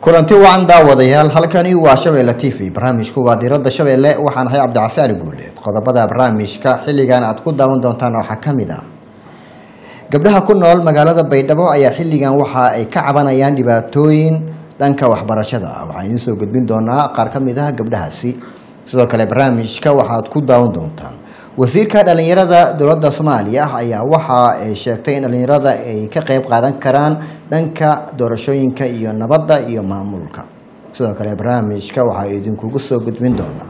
kulanti wacan daawadayaal halkani waa Shabeelle TV barnaamijku waa diiradda Shabeelle waxaan ahay Cabdi Guuleed qodobada barnaamijka xilligan aad ku daawan doontaan waxa kamid ah gabdhaha ku nool magaalada Baydhabo ayaa xilligan waxa ay ka cabanayaan dhibaatooyin dhanka waxbarashada waxaan soo gudbin doonaa qaar kamid ah gabdhahaasi sidoo kale barnaamijka waxaad ku daawan doontaan wasiirka dhalinyarada dowladda Soomaaliya ayaa waxa ay sheegtay in dhalinyarada ay ka qayb qaadan karaan dhanka doorashooyinka iyo nabadda iyo maamulka sidoo kale barnaamijka waxa idinku soo gudbin doonaa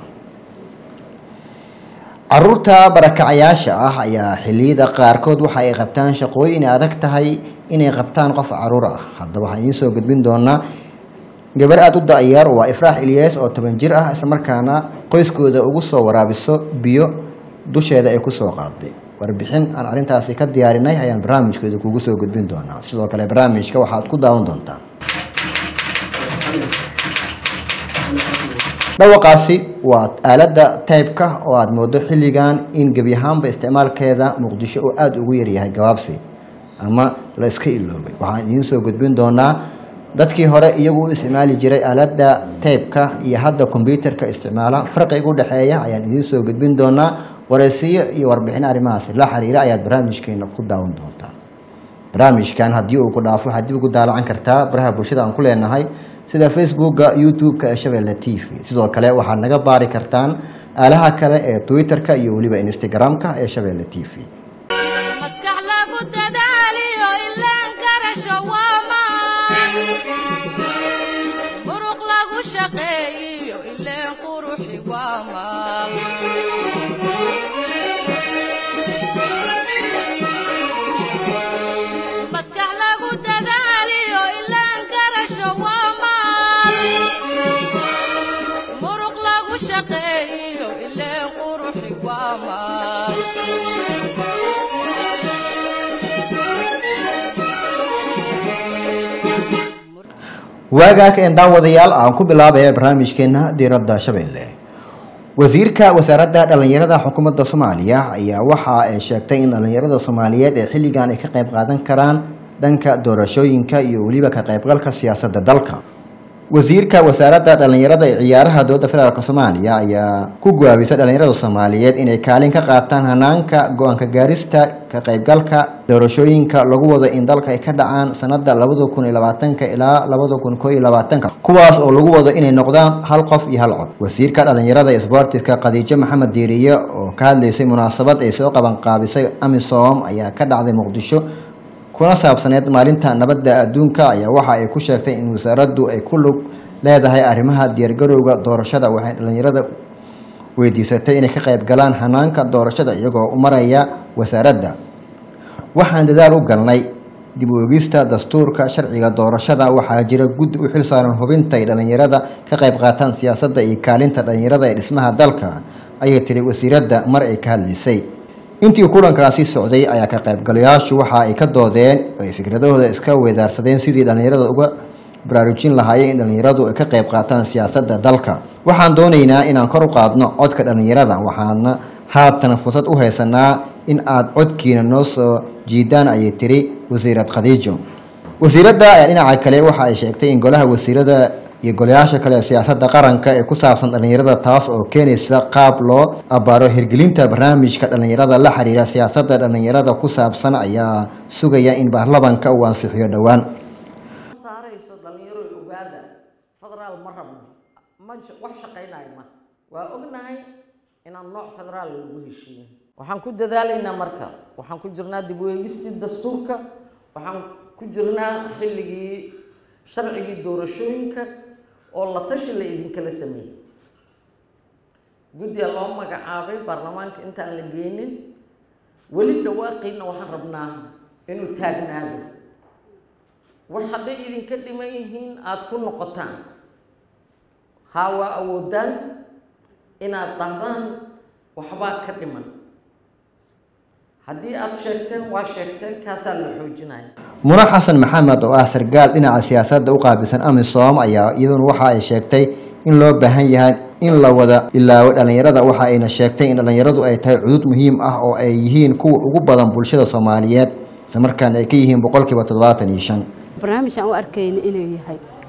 caruurta barakacayaasha ayaa xilliyada qaarkood waxa ay qabtaan shaqooyin adag tahay inay qabtaan qof caruur ah hadaba waxaan soo gudbin doonaa gabar aad u daayar waa Ifraax Ilyas oo 10 jir ah isla markaana qoyskooda ugu soo waraabiso biyo dusheeda ay ku soo qaaday warbixin aan arintaasi ka diyaarinay ayaan barnaamijkeeda kugu soo gudbin doonaa sidoo kale barnaamijka waxaad ku daawan doontaan dhawaqaasi waa aalada type-ka oo aad moodo xilligan in gabi ahaanba isticmaalkeeda Muqdisho oo aad ugu yar yahay gabaabsi ama la iska iloobay waxaan idin soo gudbin doonaa dadkii hore iyagu isticmaali jiray aalada type-ka iyo hadda computer-ka isticmaala farqiga u dhaxeeya ayaan idin soo gudbin doonaa wareysiyo iyo warbixin arrimahaas la xiriira ayaad barnaamijkeena ku daawan doontaan barnaamijkan haddii uu ku dhaafo waxaad dib ugu daalan kartaa baraha bulshada aan ku leenahay sida Facebook-ga YouTube-ka ee Shabeelle TV sidoo kale waxaad naga baari kartaan aalaha kale ee Twitter-ka iyo waliba Instagram-ka ee Shabeelle TV واجاك إن داوديال عن كبلا برنامج كنا ديرة شبيلة وزيرك وزارة الأنيرة حكومة الصومالية يا وحى شاكتين الأنيرة الصومالية حلي كان كقيب غادن كران دنك دورشوينك يولي كقيب غلك سياسة دلك وزيرك وزارة الأنيرة عيارها دولة فدرالك الصومالية يا كوجوا بيسد الأنيرة الصومالية إن كالين كقاتان هنانك جوان كجارستا كقيب غلك doorashooyinka lagu wada in dalka ay ka dhacaan sanada 2020 ilaa 2021 kuwaas oo lagu wada inay noqdaan hal qof iyo hal cod wasiirka dhalinyarada isboortiska Khadiija Maxamed Diiriye oo ka hadlaysay munaasabad ay soo qaban qaabisay AMISOM ayaa ka dhacday Muqdisho kuna saabsaneed maalinta nabadda adduunka ayaa waxa ay ku sheegtay in wasaaraddu ay ku lug leedahay arrimaha diyaargarowga doorashada waxay dhalinyarada weydiisatay inay ka qayb galaan hanaanka doorashada iyagoo u maraya wasaaradda waxaan dadaal u galnay dib u eegista dastuurka sharciga doorashada waxaa jira gud u xil saaran hubinta dhalinyarada ka qayb qaataan siyaasadda iyo kaalinta dhalinyarada ee dhismaha dalka ayay tiri wasiiradda mar ay ka hadlaysay intii kulankaasi socday ayaa ka qaybgalayaashu waxa ay ka doodeen ay fikradahooda iska weedaarsadeen sidii dhalinyarada uga baraarujin lahaayeen in dhalinyaradu ay ka qayb qaataan siyaasadda dalka waxaan doonaynaa inaan kor u qaadno codka dhalinyarada waxaana haatan fursad u haysanaa in aad codkiina noo soo jiidaan ayay tiri wasiirad Khadiijo wasiiradda ayaa dhinaca kale waxa ay sheegtay in golaha wasiirada iyo golayaasha kale siyaasadda qaranka ee ku saabsan dhalinyarada taas oo keenaysa qaab loo abaaro hirgelinta barnaamijka dhalinyarada la xiriira siyaasadda dhalinyarada ku saabsan ayaa sugaya in baarlamaanka uu ansixiyo dhawaan saarayso dhalinyaro ogaada federaal ma rabno ma wax shaqeynaayo ma waa ognahay inaan nooc federaal lagu heshiiyo waxaan ku dadaalaynaa marka waxaan ku jirnaa dib u eegistii dastuurka waxaan ku jirnaa xilligii sharcigii doorashooyinka oo la tashi la idinkala sameeyay guddiga loo magacaabay baarlamaanka intaan la geenin weli dhawaaqayna waxaan rabnaa inuu taagnaado wax hadday idinka dhiman yihiin aad ku noqotaan haa waa awoodaan inaad dhahdaan waxbaa ka dhiman haddii aad sheegteen waa sheegteen kaasaa la xoojinaya Muna Xasan Maxamed oo ah sargaal dhinaca siyaasadda u qaabilsan AMISOM ayaa iyaduna waxa ay sheegtay in loo baahan yahay in la wada ilaawo dhalinyarada waxa ayna sheegtay in dhalinyaradu ay tahay cudud muhiim ah oo ay yihiin kuwa ugu badan bulshada Soomaaliyeed isla markaana ay ka yihiin 75% barnaamijkan u arkayna inuu yahay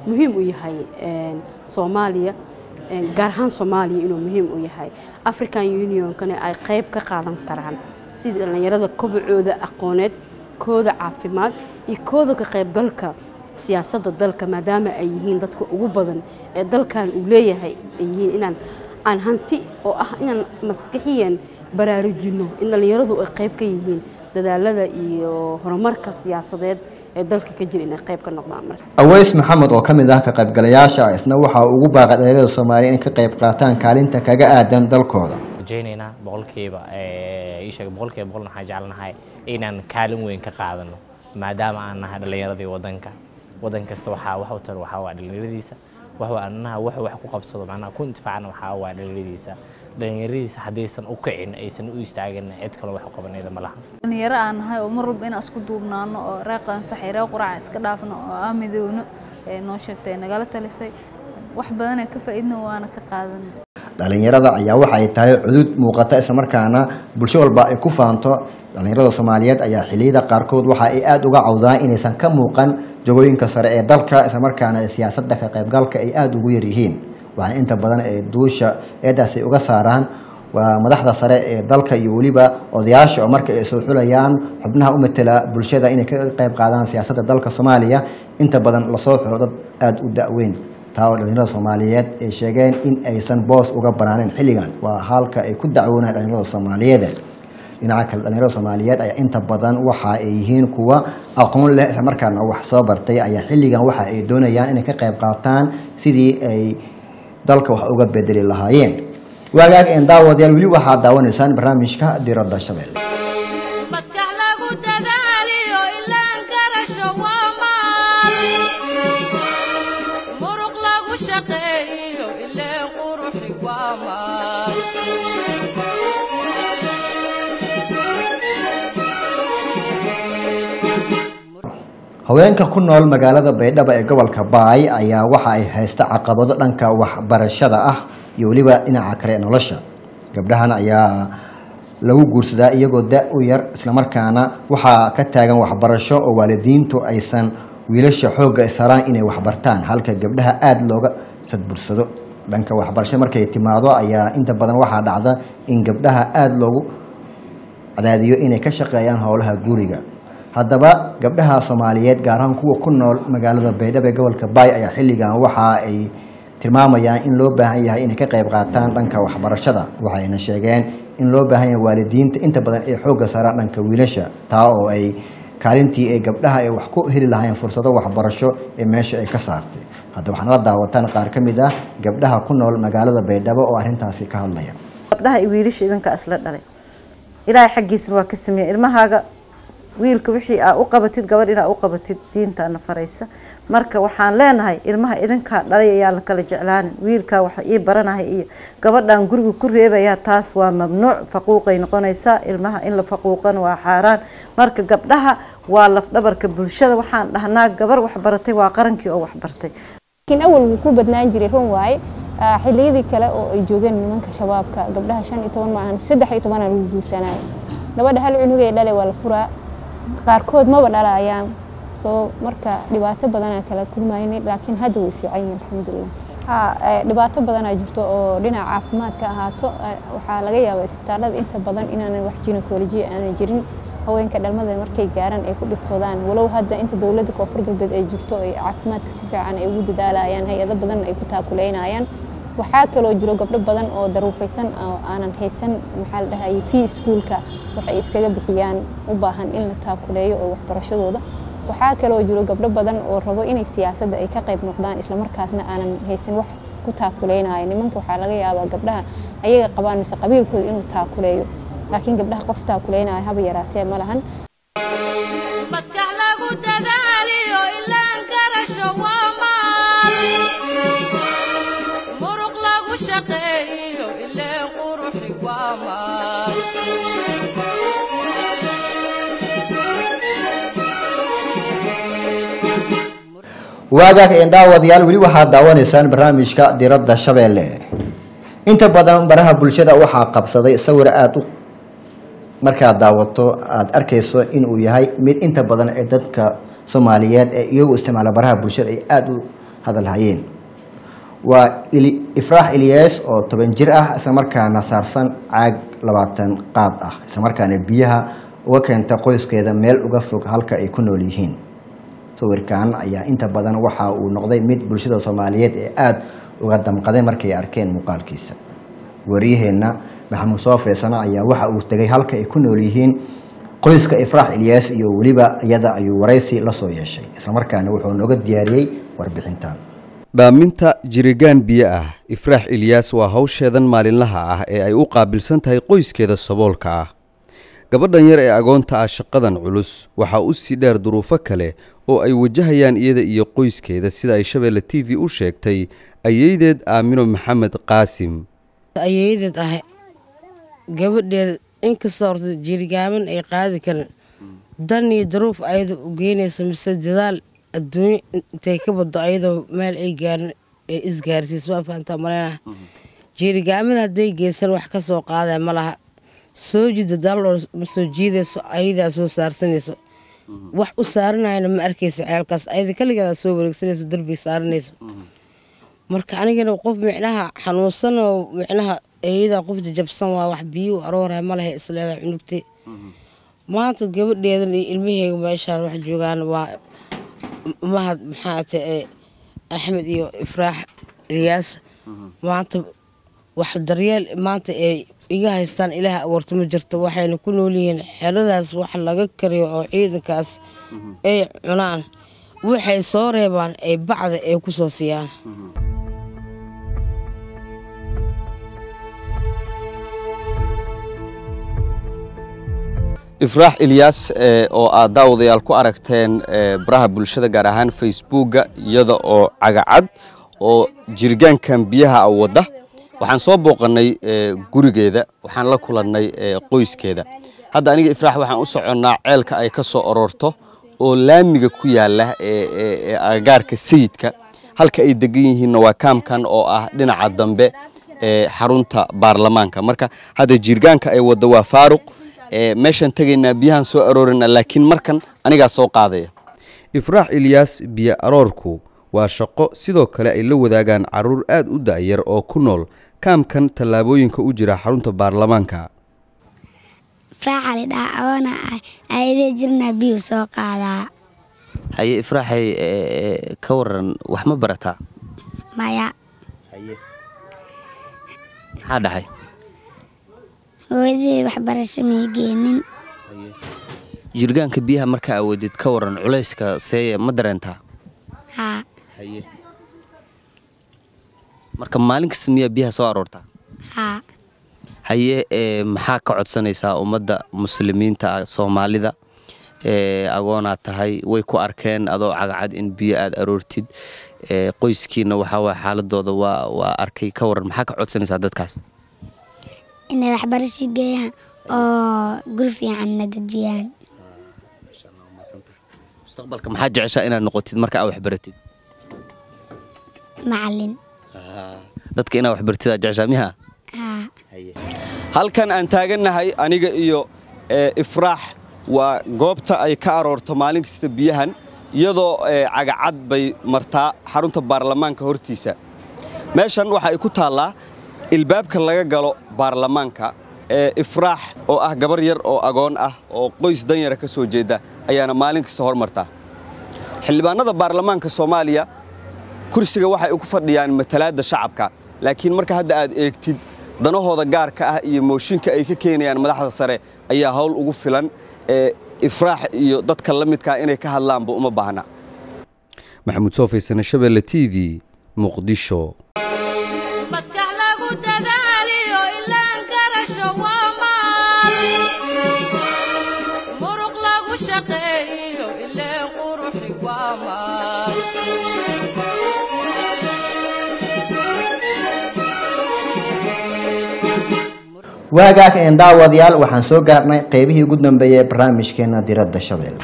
muhiim u yahay Soomaaliya gaar ahaan Soomaaliya inuu muhiim u yahay African Union-kana ay qayb ka qaadan karaan sidii dhalinyarada kobcooda aqooneed kooda caafimaad iyo kooda ka qaybgalka siyaasadda dalka maadaama ay yihiin dadka ugu badan ee dalkan uu leeyahay ay yihiin inaan aan hanti oo ah inaan maskaxiyan baraarujino in dhalinyaradu ay qayb ka yihiin dadaalada iyo horumarka siyaasadeed ee dalka ka jira inay qayb ka noqdaan marka Aways Maxamed oo kamid ah ka qaybgalayaasha isna waxa ugu baaqay dhalinyarada Soomaaliyeed in ka qayb qaataan kaalinta kaga aadan dalkooda jeynayna boqolkiiba boqol waxaan jecelnahay inaan kaalin weyn ka qaadano maadaama aan nahay dhalinyaradii wadan kasta waxa u tar waxa waa dhalinyaradiisa wax ku qabsado macnaha ku intifaacna waxa waa dhalinyaradiisa hadaysan u kicin aysan u istaagin cid kale wax u qabanayda ma laha dhalinyaro aan nahay oo mar walba in isku duubnaano oo raaqan saxiiro quraac iska dhaafno oo aamidowno noo sheegtay nagala talisay wax badan ka faa'iidno waana ka qaadan dhalinyarada ayaa waxa ay tahay cudud muuqata isla markaana bulsho walba ay ku faanto dhalinyarada Soomaaliyeed ayaa xiliyada qaarkood waxa ay aad uga cawdaan inaysan ka muuqan jagooyinka sare ee dalka isla markaana siyaasadda ka qaybgalka ay aad ugu yar yihiin waxa inta badan ee duusha eedaas ay uga saaraan waa madaxda sare ee dalka iyo waliba odayaasha oo marka ay soo xulayaan xubnaha u matala bulshada inay ka qayb qaadaan siyaasadda dalka Soomaaliya inta badan la soo xulo dad aad u daaweyn taao dhalinyarada Soomaaliyeed ay sheegeen in aysan boos uga banaanin xilligan waa halka ay ku dacwoonayaan dhalinyarada Soomaaliyeed dhinaca kale dhalinyarada Soomaaliyeed ayaa inta badan waxa ay yihiin kuwa aqoon leh isla markaana wax soo bartay ayaa xilligan waxa ay doonayaan inay ka qayb qaataan sidii ay dalka wax uga bedeli lahaayeen waagaag in daawadayaal wali waxa daawanaysaan barnaamijka diradda Shabeelle maskax lagu dadaaliyo ilaan garasho waa maal muruq lagu shaqeeyo ilaan quruxi waa maal haweenka ku nool magaalada Baydhabo ee gobolka Baay ayaa waxa ay haysta caqabado dhanka waxbarashada ah iyo waliba dhinaca kale nolosha gabdhahan ayaa lagu guursadaa iyagoo da u yar isla markaana waxa ka taagan waxbarasho oo waalidiintu aysan wiilasha xooga saraan inay waxbartaan halka gabdhaha aad looga sadbursado dhanka waxbarashada markay timaado ayaa inta badan waxa dhacda in gabdhaha aad loogu cadaadiyo inay ka shaqeeyaan howlaha guriga haddaba gabdhaha Soomaaliyeed gaar ahaan kuwa ku nool magaalada Baydhabo ee gobolka Baay ayaa xilligan waxa ay tilmaamayaan in loo baahan yahay inay ka qayb qaataan dhanka waxbarashada waxayna sheegeen in loo baahan yahay waalidiinta inta badan ay xooga saaraan dhanka wiilasha taa oo ay kaalintii ay gabdhaha ay wax ku heli lahaayeen fursado waxbarasho ee meesha ay ka saartay hadda waxaan la daawataan qaar ka mid ah gabdhaha ku nool magaalada Baydhabo oo arrintaasi ka hadlaya gabdhaha iyo wiilasha idanka isla dhalay ilaahay xaqiisna waa ka sameeyay ilmahaaga wiilka wixii aad u qabatid gabadh inaad u qabatid diintaana faraysa marka waxaan leenahay ilmaha idinka dhalay ayaa la kala jeclaanin wiilka waxa ii baranahay iyo gabadhan guriga ku reebaya taas waa mamnuuc faquuqay noqonaysaa ilmaha in la faquuqan waa xaaraan marka gabdhaha waa laf dhabarka bulshada waxaan dhahnaa gabar wax baratay waa qarankii oo wax bartay laakiin awal wuu ku badnaan jiray run waaye xilliyadii kale oo ay joogeen nimanka shabaabka gabdhaha 15 maahan 13 lagu guursanay gabadha hal cunug ay dhalay waa la furaa qaarkood ma dhalayaan soo marka dhibaato badan ay kala kulmayeen laakiin hadda way fiican alxamdulillah dhibaato badan ay jirto oo dhinaca caafimaadka ahaato waxa laga yaabaa isbitaalada inta badan inaan wax gynecology aan jirin haweenka dhalmada markay gaaraan ay ku dhibtoodaan walow hadda inta dawladda Koonfur Galbeed ay jirto ay caafimaadka si fiican ay ugu dadaalayaan hay'ado badan ay ku taakuleynayaan waxaa kaloo jiro gabdho badan oo daruufaysan oo aanan haysan maxaa la dhahay fee schoolka waxay iskaga bixiyaan u baahan in la taakuleeyo oo waxbarashadooda waxaa kaloo jiro gabdho badan oo rabo inay siyaasadda ay ka qayb noqdaan isla markaasna aanan haysan wax ku taakuleynaayo nimanka waxaa laga yaabaa gabdhaha ayaga qabaan mise qabiilkooda inuu taakuleeyo laakiin gabdhaha qof taakuleynaayo haba yaraatee ma lahan maskax lagu dadaaliyo ilaan garasho waa maal muruq lagu shaqeeyo ilaan quruxi waa maal waagaag in daawadayaal wali waxa daawanaysaan barnaamijka diradda Shabeelle inta badan baraha bulshada waxa qabsaday sawir aad u marka daawato aad arkayso in uu yahay mid inta badan ee dadka Soomaaliyeed ee iyagu isticmaala baraha bulshada ay aad u hadal hayeen waa Ifraax Ilyas oo 10 jir ah isla markaana saarsan caag 20 qaad ah isla markaana biyaha uga keenta qoyskeeda meel uga fog halka ay ku nool yihiin sawirkan ayaa inta badan waxa uu noqday mid bulshada Soomaaliyeed ee aad uga damqaday markay arkeen muuqaalkiisa wariyaheena Maxamuud Soofeesana ayaa waxa uu tagay halka ay ku nool yihiin qoyska Ifraax Ilyas iyo waliba iyada ayuu wareysi la soo yeeshay isla markaana wuxuu nooga diyaariyay warbixintan dhaaminta jirigaan biyo ah Ifraax Ilyas waa hawsheedan maalinlaha ah ee ay u qaabilsan tahay qoyskeeda saboolka ah gabadhan yar ee agoonta ah shaqadan culus waxa uu si dheer duruufo kale oo ay wajahayaan iyada iyo qoyskeeda sida ay Shabeelle TV u sheegtay ayeedeed Aamino Maxamed Qaasim ayeedeed ah gabadheed inkastoo jirigaaman ay qaadi karin dan iyo duruuf ayada u geynayso mise dadaal adduunyo intay ka baddo ayadoo meel ay gaarin ee isgaarsiiso waa fahantaa malena jirigaamada hadday geysan wax ka soo qaadaya ma laha soo jiida dal soo jiidayso ayadaa soo saarsanayso wax u saaranayna ma arkaysa ceelkaas ayada kaligeeda soo wareegsanayso darbi saaranayso marka anigana qof micnaha xanuunsan oo micnaha ayada qof jabsan waa wax biyo aroora ma laha isleedahay cunugtay maanta gabadheedan iyo ilmaheega meeshaan wax joogaan waa mahad maxaate Axmed iyo Ifraax Ilyas maanta wax daryeel maanta ay iga haystaan Ilaahay awoorto ma jirto waxayna ku nool yihiin xeradaas wax laga kariyo oo ciidankaas ay cunaan waxay soo reebaan ay bacda ay ku soo siiyaan Ifraax Ilyas oo aad daawadayaal ku aragteen baraha bulshada gaar ahaan Facebook iyada oo cagacad oo jirgaankan biyaha wada waxaan soo booqanay gurigeeda waxaan la kulannay qoyskeeda hadda aniga Ifraax waxaan u soconnaa ceelka ay ka soo aroorto oo laamiga ku yaala agagaarka sayidka halka ay degan yihiin waa kaamkan oo ah dhinaca dambe xarunta baarlamaanka marka hadda jirgaanka ay wada waa Faaruq meeshan tagaynaa biyahan soo aroorina laakiin markan aniga soo qaadaya Ifraax Ilyas biyo aroorku waa shaqo sidoo kale ay la wadaagaan caruur aad u daayar oo ku nool kaamkan talaabooyinka u jira xarunta baarlamaanka Ifraax ali dhaawna ayde jirna biyo soo qaadaa haye Ifraaxay ka waran wax ma barataa maya haye hadahay hooyadii wax barasho ma geenin jirgaanka biyaha marka awoodid ka waran culayska see ma dareentaa ha haye marka maalin kasta miyaa biyaha soo aroortaa ha haye maxaa ka codsanaysaa ummadda muslimiinta Soomaalida agoona tahay way ku arkeen adoo cagacad in biyo aad aroortid qoyskiina waxa waa xaaladooda waa arkay ka waran maxaa ka codsanaysaa dadkaas inay wax barasho geeyaan oo guri fiican nadajiyaan mustaqbalka maxaa jeceshaa inaad noqotid marka aad wax baratid macallin dadka inaad wax baratid aad jeceshaa miha halkan aan taaganahay aniga iyo Ifraax waa goobta ay ka aroorto maalin kasta biyahan iyadoo cagacad bay martaa xarunta baarlamaanka hortiisa meeshan waxa ay ku taallaa ilbaabka laga galo baarlamaanka Ifraax oo ah gabar yar oo agoon ah oo qoys danyar ka soo jeeda ayaana maalin kasta hormarta xildhibaanada baarlamaanka Soomaaliya kursiga waxa ay ku fadhiyaan matalaada shacabka laakiin marka hadda aad eegtid danahooda gaarka ah iyo mooshinka ay ka keenayaan madaxda sare ayaa hawl ugu filan Ifraax iyo dadka la midka inay ka hadlaan uma baahna Maxamuud Soofeesana Shabeelle TV Muqdisho waagaag in daawadayaal waxaan soo gaarnay qaybihii ugu dambeeyay barnaamijkeena diradda Shabeelle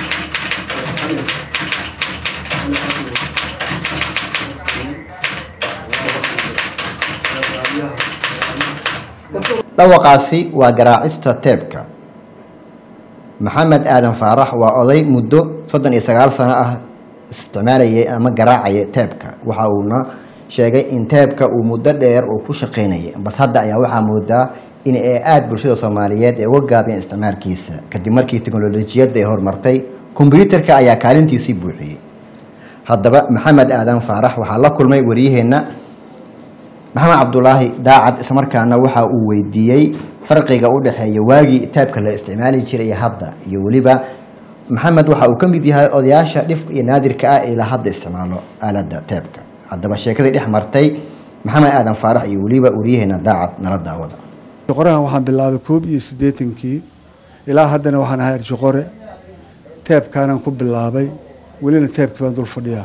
dhawaqaasi waa garaacista teebka Maxamed Aadan Faarax waa oday muddo 39 sano ah isticmaalayay ama garaacayay teebka waxa uuna sheegay in teebka uu muddo dheer uu ku shaqaynayay bas hadda ayaa waxaa moodaa in ay aada bulshada soomaaliyeed ee uga gaabeen isticmaalkiisa kadib markii teknolojiyadda ay horumartay kombiyuutarka ayaa kaalintiisii buuxiyey haddaba maxamed aadan faarax waxaa la kulmay wariyaheenna maxamed cabdulaahi daacad islamarkaana waxa uu weydiiyey farqiga u dhexeeya waagii teebka la isticmaali jiray hadda iyo weliba maxamed waxa uu ka mid yahay odayaasha dhifka iyo naadirka ah ee la hadda isticmaalo aaladda teebka haddaba sheekadii dhex martay maxamed aadan faarax iyo weliba wariyaheenna daacad nala daawada qorahan waxaan bilaabay 81 ilaa haddana waxaan ahay arjiqore teebkaanaan ku bilaabay welina teebkii baan dul fadhiyaa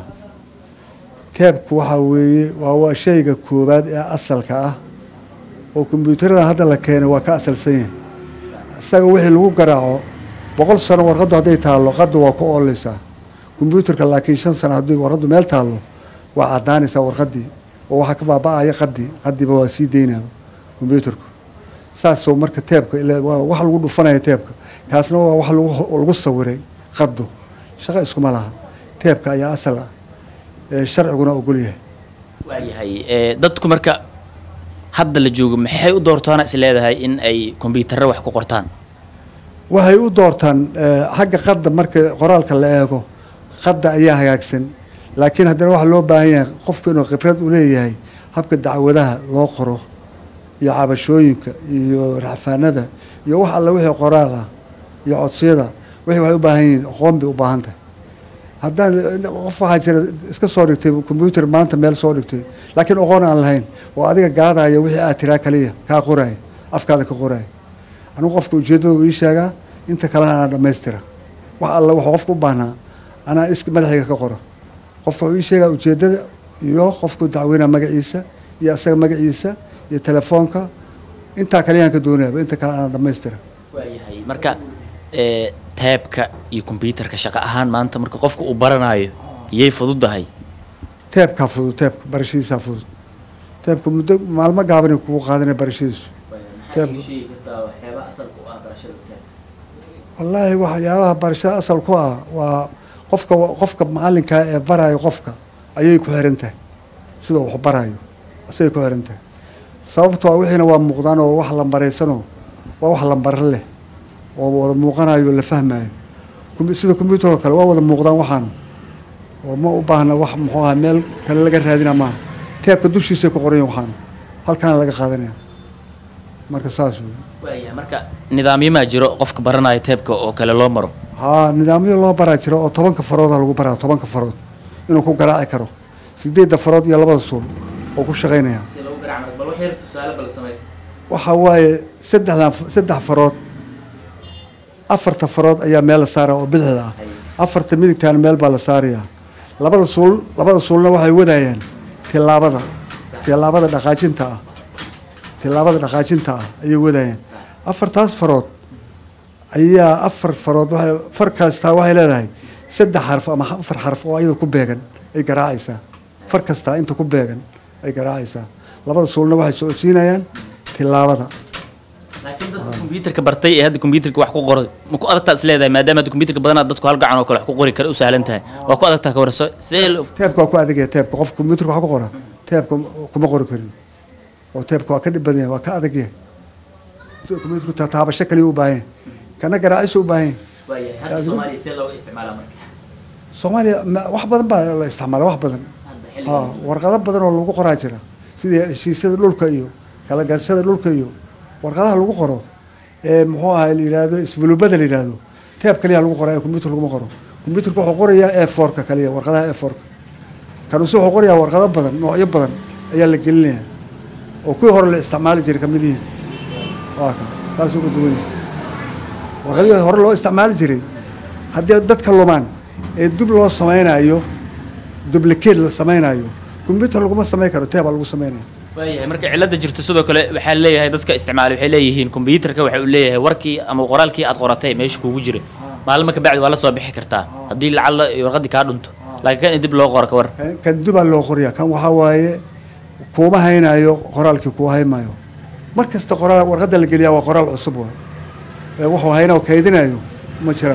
teebku waxa weeye waa shayga koowaad ee asalka ah oo kombiyuutarada hadda la keenay waa ka asalsan yahay isaga wixii lagu garaaco 100 sano warqaddu hadday taallo qaddu waa ku oolaysaa kombiyuutarka laakiin 5 sano haddii warqaddu meel taallo waa caddaanaysaa warqaddii oo waxaa ka baaba'aya qaddiiba waa sii deynaaba kombiyuutarku saasoo marka teebka wax lagu dhufanaya teebka kaasna waa wax lagu sawiray qaddu shaqo iskuma laha teebka ayaa asal ah sharciguna ogol yahay waayahay dadku marka hadda la joogo maxay u doortaan is leedahay in ay kombiyuutarro wax ku qortaan waxay u doortaan xagga qadda marka qoraalka la eego qadda ayaa hagaagsan laakiin haddana waxa loo baahan yahay qofku inuu khibrad u leeyahay habka dacwadaha loo qoro iyo cabashooyinka iyo racfaanada iyo wax alla wixii qoraal ah iyo codsiyada wixii waxay u baahan yihiin aqoon bay u baahan tahay haddaan qof waxaa jira iska soo dhigtay kombiyuutar maanta meel soo dhigtay laakiin aqoon aan lahayn oo adiga gaadaya wixii aad tiraa kaliya kaa qoraya afkaada ka qoraya anigu qofka ujeeddada uu ii sheegaa inta kalena anaa dhammaystira wax alla wuxuu qofka u baahnaa anaa madaxiga ka qoro qofka wuxuu ii sheegaa ujeeddada iyo qofku dacweynaa magaciisa iyo asaga magaciisa iyo telefoonka intaa kaliyaan ka doonayaba inta kale anaa dhammaystira waayahay marka teebka iyo kombiyuutarka shaqo ahaan maanta marka qofka uu baranayo yay fududahay teebkaa fudud teebka barashadiisaa fudud teebka muddo maalmo gaabanay kugu qaadanaya barashadiisu wallaahi waxyaabaha barashada asal ku ah waa qofka macalinkaa ee barayo qofka ayay ku xiran tahay sida wax barayo asay ku xiran tahay sababto ah wixiina waa muuqdaan oo wax lambaraysanoo waa wax lambar leh oo wada muuqanayo la fahmayo sida kombiyuutarka kale waa wada muuqdaan waxaan oo ma u baahna wax muxuu ahaa meel kale laga raadina maaha teebka dushiisay ku qoran waxaan halkaana laga qaadanaya marka saas wey waayahay marka nidaamyo ma jiro qofka baranaya teebka oo kale loo maro haa nidaamyo loo baraa jiro oo 10 farood lagu baraa 10 farood inuu ku garaaci karo 8 farood iyo 2 suul oo ku shaqeynaya waxa waaye 3 farood 4 farood ayaa meel la saaraa oo bidixda ah 4 midigtaan meel baa la saarayaa 2 suulna waxay wadayaan tilaabada dhaqaajinta ah ayay wadayaan 4taas farood ayaa 4 farood waxay farkaastaa waxay leedahay 3 xarf ama 4 xarf oo ayada ku beegan ay garaacaysaa far kasta inta ku beegan ay garaacaysaa 2 suulna waxay socodsiinayaan tilaabada laakiin dadka kombiyuutarka bartay ee hadda kombiyuutarka wax ku qoray ma ku adagtaa is leedahay maadaama kombiyuutarka badanaa dadku hal gacan oo kale wax ku qori kara u sahlan tahay waa ku adagtaa ka warso teebka waa ku adagaya teebka qof kombiyuutarka wax ku qora teebka kuma qori karin oo teebka waa ka dhib badan yahay waa ka adag yahay kombiyuutarka taabasho kaliya u baahan kana garaacis u baahan waayahay hadda Soomaaliya see looga isticmaalaa marka Soomaaliya wax badan baa la isticmaalaa wax badan warqado badan oo lagu qoraa jira sida heshiisyada dhulka iyo kala gaashada dhulka iyo warqadaha lagu qoro muxuu ahaa la yiraahdo isbulubada la yiraahdo teeb kaliya lagu qoraa kombiyuutar lagu qoro kombiyuutarku wuxuu qorayaa A4 kaliya warqadaha A4 kan wuxuu qorayaa warqado badan noocyo badan ayaa la gelinayaa oo kuwii hore la isticmaali jiray kamid yihiin waa ka taas ugu duwan warqadii hore loo isticmaali jiray haddii dadka lumaan ee dib loo sameynayo duplicate la sameynayo kombiyuutar laguma sameyn karo teeb lagu sameynayo waayahay marka cilada jirto sidoo kale waxaa leeyahay dadka isticmaal waxay leeyihiin kombiyuutarka waxa uu leeyahay warkii ama qoraalkii aad qoratay meesha kuugu jiray maalmo ka bacdi waa la soo bixi kartaa haddii lacala warqadii kaa dhunto laakiin kan dib loo qoro ka war kan dib loo qoriyaa kan waxa waaye kuma haynayo qoraalkii ku haymayo markasta qoraal warqada la geliyaa waa qoraal cusub waay wuxuu haynayo kaydinayo ma jiraan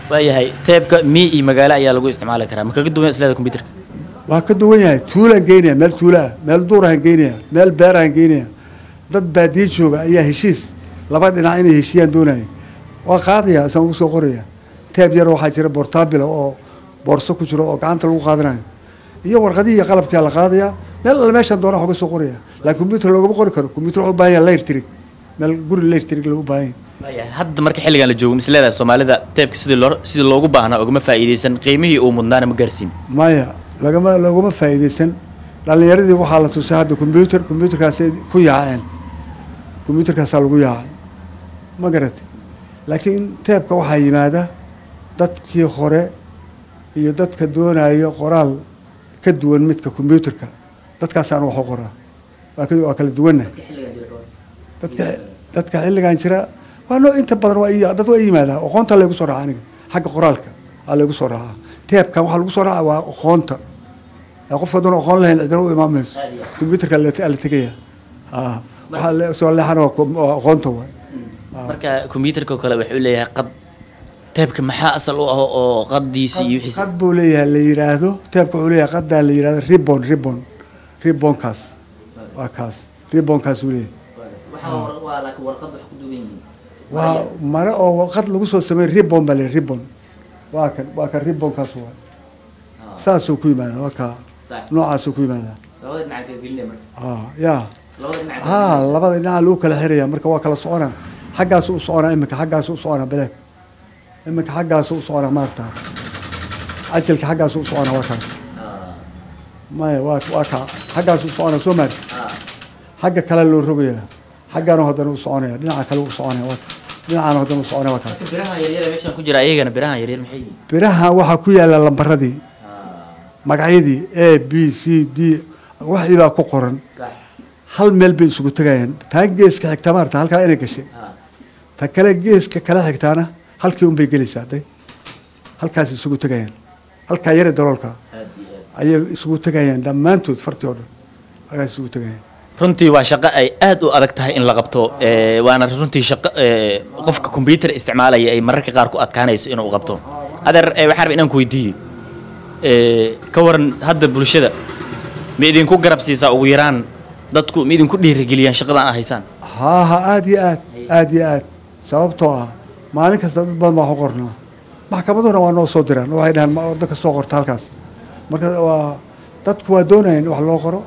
waayahay teebka mii iyo magaalo ayaa lagu isticmaali karaa ma kaga duwan isleeda computerka waa ka duwan yahay tuulaan geynaya meel tuula ah meel duurahan geynaya meel beerahan geynaya dad baadiye jooga ayaa heshiis laba dhinac inay heshiiyaan doonaya waa qaadaya isaan ugu soo qoraya teeb yar waxaa jira portable oo boorso ku jiro oo gacanta lagu qaadanayo iyo warqadihii qalabkaa la qaadaya meel alla meeshaan doona wax uga soo qoraya laakiin computer loogama qori karo computer wuxuu u baahan yahay layr tirig meel guri layr tirig lagu baahan yahay hadda marka xilligan la joogo misleeda Soomaalida teebka sidii loogu baahnaa ugama faa'iideysan qiimihii uu mudnaana ma gaarsiin maya lagama faa'iideysan dhalinyaradii waxaa la tusay hadda computerkaas ku yaaceen computerkaasaa lagu yaacay ma garatay laakiin teebka waxaa yimaada dadkii hore iyo dadka doonayo qoraal ka duwan midka computerka dadkaasaan wax u qoraa waa kala duwanna dadka xilligan jira waa noo inta badan dad waa yimaadaa aqoonta lagu soo raacaa aniga xagga qoraalka aa lagu soo raacaa teebka waxaa lagu soo raacaa waa aqoonta qofka doon aqoon lahayn cidina u imaamayso computerka la tegaya waxaa soo leexana waa aqoonta waay marka computerka kale wuxuu leeyahay qad teebka maxaa asal u ah oo qadiisi iyo wixii qad buu leeyahay la yiraahdo teebka wuxuu leeyahay qadda la yiraahdo ribbonkaas waa kaas ribbonkaas uu leeyahay waa laakiin warqad wax ku duuban yihiin waa mara oo warqad lagu soo sameeyay ribbon baa leeyahay ribbon waa kan ribbonkaas waa saasuu ku yimaada waa ka noocaasuu ku yimaada labada dhinac kala gelinaya marka yaa labada dhinac lagu kala xiraya marka waa kala soconaa xaggaas u soconaa iminka xaggaas u soconaa baleed iminka xaggaas u soconaa maarta ajalka xaggaas u soconaa waa kan maya waa ka xaggaas u soconaa soo maari xagga kale loo rogayaa xaggaana haddana u soconaya dhinaca kale u soconaya waa dhinacaana haddana u soconaya waa kan biraha yaryar meeshan ku jira ayagana biraha yaryar maxay yihiin biraha waxaa ku yaala lambaradii magacyadii a b c d waxii baa ku qoran hal meel bay isugu tegayaan taa geeska xigta maarta halkaa inay gashay ta kale geeska kala xigtaana halkii unbay gelaysaa day halkaas isugu tegayaan halkaa yare daloolka ayay isugu tegayaan dhammaantood fartii oo dhan halkaas isugu tegayaan runtii waa shaqo ay aad u adag tahay in la qabto waana runtii shaqo qofka computer isticmaalaya ay mararka qaar ku adkaanayso inuu qabto adeer waxaan rabaa inaan ku weydiiyo ka waran hadda bulshada ma idinku garab siisaa ugu yaraan dadku ma idinku dhiirigeliyaan shaqadan aad haysaan haa aad iyo aad sababtoo ah maalin kasta dad badan baa wax u qornaa maxkamaduna waa noo soo diraan waxay dhahaan ma ordo ka soo qorta halkaas marka waa dadku waa doonayaan in wax loo qoro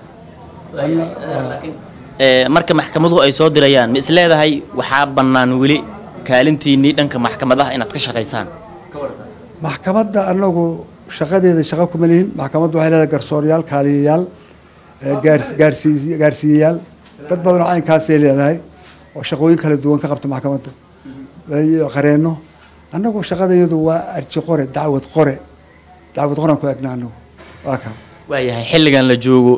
marka maxkamaduhu ay soo dirayaan ma is leedahay waxaa bannaan weli kaalintiinnii dhanka maxkamadaha inaad ka shaqaysaan maxkamadda anagu shaqadeeda shaqo kuma lihin maxkamaddu waxay leedahay garsooryaal kaaliyayaal gaarsiiyayaal dad badan oo caynkaasay leedahay oo shaqooyin kala duwan ka qabta maxkamadda iyo qareenno annagu shaqadayadu waa arji qore dacwad qoran ku egnaa anagu waa kaa waayahay xilligan la joogo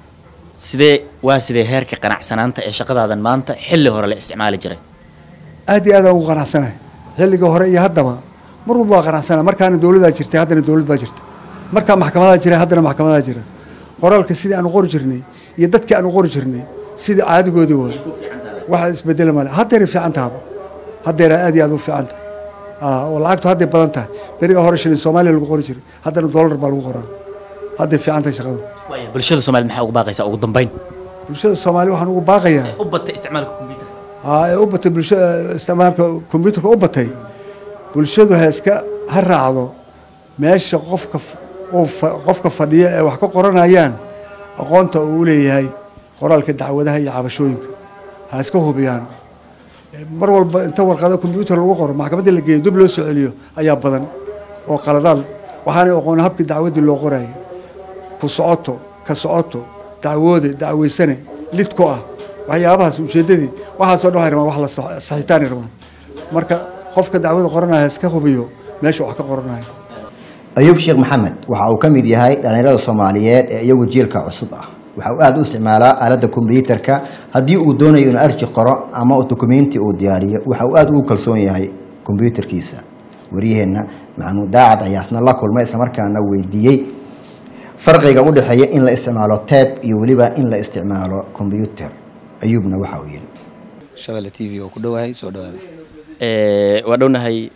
sidee heerka qanacsanaanta ee shaqadaadan maanta xilli hore la isticmaali jiray aad iyo aad aan ugu qanacsanahay xilliga hore iyo haddaba mar walba waa qanacsanahay markaana dowladaa jirtay haddana dowlad baa jirta markaa maxkamadaa jiray haddana maxkamadaa jira qoraalka sidii aanu qori jirnay iyo dadkii aanu qori jirnay sidii caadigoodii waay waxa isbedela male haddeeray fiican tahaba haddeera aad iyo aad u fiican tahay oo lacagtu hadday badan tahay beriga hore shilin soomaaliya lagu qori jiray haddana dollar baa lagu qoraa hadday fiican tahay shaqadu bulshada Soomaaliyeed maxaa ugu baaqaysaa ugu dambeyn bulshada Soomaaliyeed waxaan ugu baaqayaa u batay isticmaalka computer u batay bulshada isticmaalka computerka u batay bulshadu ha raacdo meesha qofka fadhiya ee wax ka qoranayaan aqoonta uu leeyahay qoraalka dacwadaha iyo cabashooyinka ha iska hubiyaan mar walba inta warqada computer lagu qoro maxkamadda la geeyo dib loo soo celiyo ayaa badan oo qaladaad waxaanay aqoon habkii dacwadii loo qorayay ku socoto ka socoto dacweysane lidku ah waxyaabahaas ujeedadii waxaasoo dhan waxay rabaan wax la saxiitaan rabaan marka qofka dacwada qoranaya iska hubiyo meesha wax ka qoranaya ayuub sheekh maxamed waxa uu ka mid yahay dhalinyarada Soomaaliyeed ee iyagu jiilka cusub ah waxa uu aad u isticmaalaa aaladda kombiyuutarka haddii uu doonayo inuu arji qoro ama uu dukumeenti uu diyaariyo waxa uu aad ugu kalsoon yahay kombiyuutarkiisa wariyaheenna Maxamuud Daacad ayaa isna la kulmay isla markaana weydiiyey farqiga u dhaxeeya in la isticmaalo tab iyo waliba in la isticmaalo kombiyuutar ayuubna waxa uu yiri Shabelle TV oo ku dhawahay soo dhawaada waa dhownahay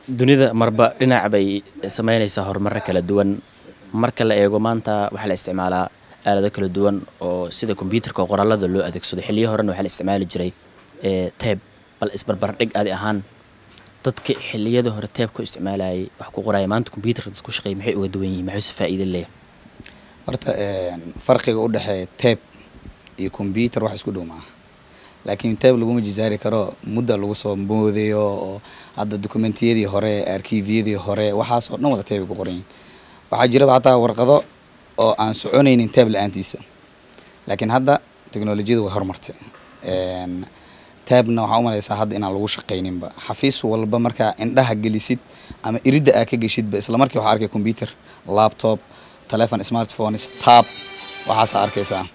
dunida marba dhinac bay samaynaysaa horumarro kala duwan marka la eego maanta waxaa la isticmaalaa aalado kala duwan oo sida kombiyuutarka oo qoraalada loo adeegsado xilliyo horena waxaa la isticmaali jiray tape bal isbarbardhig adi ahaan dadka xilliyada hore tape ku isticmaalayay wax ku qoraya maanta kombiyuutarka dad ku shaqeeya maxay uga duwan yihiin maxay faa'iido leeyahay horta farqiga u dhaxeeya tape iyo kombiyuutar wax isku dhow maaha laakiin tape laguma jisaari karo muddo lagu soo moodayo oo hadda dokumentiyadii hore arkiifyadii hore waxaas oo dhan wada tape ku qoran yihiin waxaa jira xataa warqado oo aan soconaynin tape la'aantiisa laakiin hadda teknolojiyadu way horumartay taabna waxaa u malaysaa hadda inaan lagu shaqayninba xafiis walba markaa indhaha gelisid ama iridda aa ka geshidba isla markii waxaa arkay computer laptop telephone smartphones tab waxaasaa arkaysaa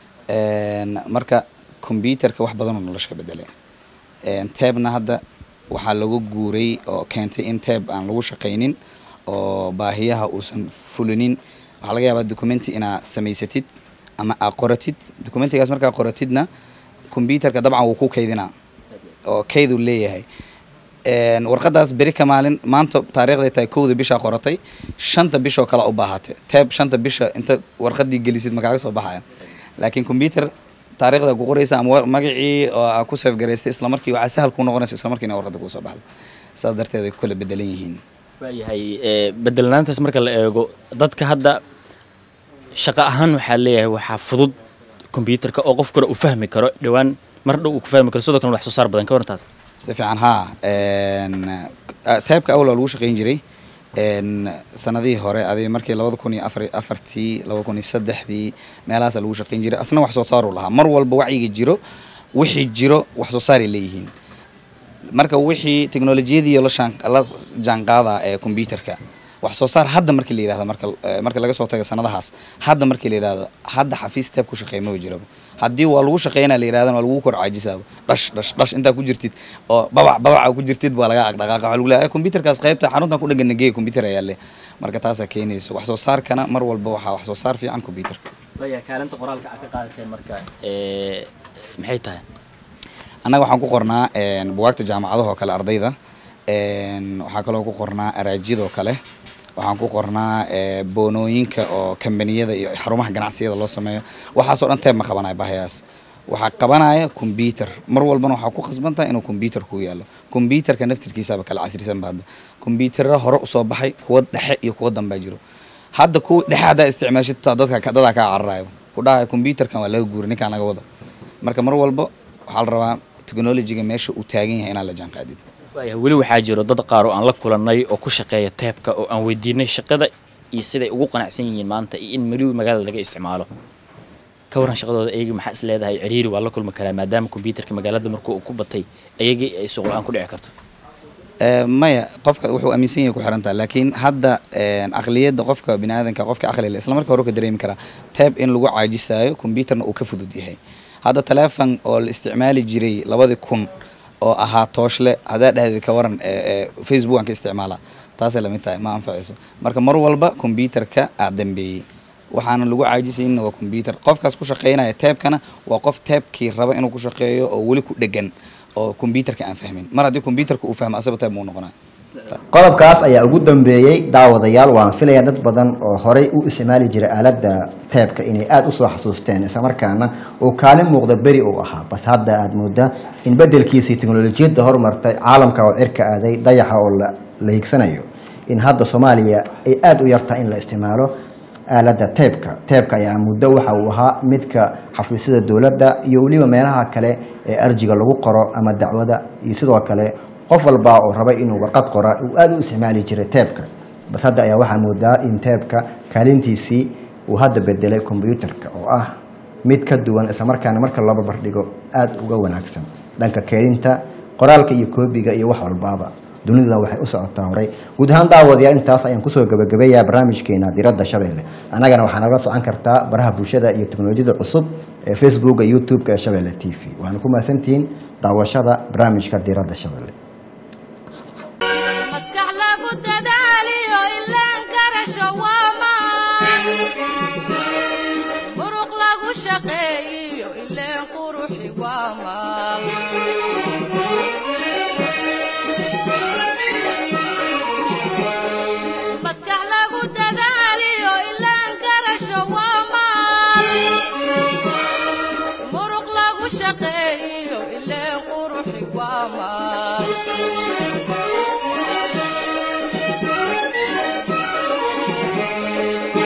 marka computerka wax badan oo nolosha ka bedelay taabna hadda waxaa lagu guuray oo keentay in taab aan lagu shaqaynin oo baahiyaha uusan fulinin waxaa laga yaabaa documenti inaa samaysatid ama aa qoratid documentigaas markaa qoratidna computerka dabcan wuu ku kaydinaa oo kayd uu leeyahay warqadaas beri ka maalin maanta taariikhday tahay 1 bisha qoratay 5 bisha kala u baahatay tab 5 bisha inta warqadii gelisid magaaga soo baxaya laakiin computer taariikhda ku qoraysa ama magacii oo ku save gareystay isla markii waxa sahal ku noqonaysa isla markiina warqada ku soo baxdo saas darteed ay kala bedelan yihiin waayahay bedelnaantaas marka la eego dadka hadda shaqo ahaan waxaa leeyahay waxaa fudud computerka oo qof kale u fahmi karo dhawaan mar dhow ku fahmi karo sidoo kale wax soo saar badan ka warantaas si fiican ha taabka awal lagu shaqeyn jiray sanadii hore adii markii 2004 2003 meelahaas lagu shaqeyn jiray asna wax soo saar u lahaa mar walba wacyiga jiro wixii jiro wax soo saar leeyihiin marka wixii teknolojiyadii la jaanqaada ee computerka wax soo saar hadda markii la yiraahdo marka laga soo tago sanadahaas hadda markii la yiraahdo hadda xafiis taab ku shaqeeymo jiro haddii waa lagu shaqeynaa la yiraahdo waa lagu kor caajisaabo dhash inta ku jirtid oo babac ku jirtid waa laga dhaqaaqa waxa lagu leeyahay computerkaas qaybta xaruntan ku dhagan nageey computer ayaa leh marka taas ay keenayso wax soo saarkana mar walba waxa wax soo saar fiican computer baya kaalanta qoraalka ka qaadatay marka maxay tahay anaga waxaan ku qornaa buugaagta jaamacadaha oo kale ardayda waxaa kaloo ku qornaa araajidoo kale waxaan ku qornaa boonooyinka oo kambaniyada iyo xarumaha ganacsiyada loo sameeyo waxaasoo dhan teeb ma qabanayo baahiyaas waxaa qabanaya computer mar walbana waxaa ku khasbantahay inuu computer ku yaalo computerka naftirkiisaba kala casrisan baad computerra hore u soo baxay kuwa dhexe iyo kuwa dambe jiro hadda kuwa dhexe hada isticmaashid dadka ka cararayo ku dhahay computerkan waa laga guuray ninkaan laga wado marka mar walba waxaa la rabaa technology-ga meesha uu taagan yahay inaan la jaanqaadin weli waxaa jiro dad qaar oo aan la kulanay oo ku shaqeeya taabka oo aan weydiinay shaqada iyo siday ugu qanacsan yihiin maanta iyo in maliw magaalada laga isticmaalo ka waran shaqadooda ayaga maxaa is leedahay ciriiri waa la kulmi karaa maadaama computerka magaalada markuu uu ku batay ayaga ay suuq la'aan ku dhici karto maya qofka wuxuu aaminsan yahay ku xirantaa laakiin hadda aqliyada qofka bini'aadanka qofka aqli leh isla markaa hore ka dareemi karaa taab in lagu caajisayo computerna uu ka fudud yahay hadda telephone oo la isticmaali jiray 2000 oo ahaa tooshle hadaa dhahdeed ka waran Facebook aan ka isticmaala taasay la mid tahay ma anfacayso marka mar walba computerka aad dambeeyay waxaana lagu caajisayna waa computer qofkaas ku shaqeynaya taabkana waa qof taabkii raba inuu ku shaqeeyo oo weli ku dhegan oo computerka aan fahmin mar haddii computerka uu fahmo asaba taab muu noqonaa qodobkaas ayaa ugu dambeeyay daawadayaal waan filayaa dad badan oo horey u isticmaali jiray aaladda taabka inay aad u soo xasuusteen isla markaana uu kaalin muuqda beri uu ahaa bas hadda aad moodaa in bedelkiisii teknolojiyadda horumartay caalamka oo cirka aaday dayaxa oo la higsanayo in hadda Soomaaliya ay aad u yartaa in la isticmaalo aaladda taabka ayaa muddo waxa uu ahaa midka xafiisyada dawladda iyo waliba meelaha kale ee arjiga lagu qoro ama dacwada iyo sidoo kale qof walba oo rabay inuu warqad qoro uu aad u isticmaali jiray taabka bas hadda ayaa waxa moodaa in taabka kaalintiisii uu hadda bedelay computerka oo ah mid ka duwan isla markaana marka laba bardhigo aad uga wanaagsan dhanka keedinta qoraalka iyo koobiga iyo wax walbaaba dunida waxay u socotaa horay guud ahaan daawadayaal intaas ayaan kusoo gabagabeeyaa barnaamijkeena diradda Shabeelle anagana waxaan naga socon kartaa baraha bulshada iyo teknolojiyada cusub ee Facebook iyo YouTube ka Shabeelle TV waxaan ku maasantiin daawashada barnaamijka diradda Shabeelle maskax lagu dadaaliyo ilaan karasho waamaan muruq lagu shaqeeyo ilaan quruxi waamaan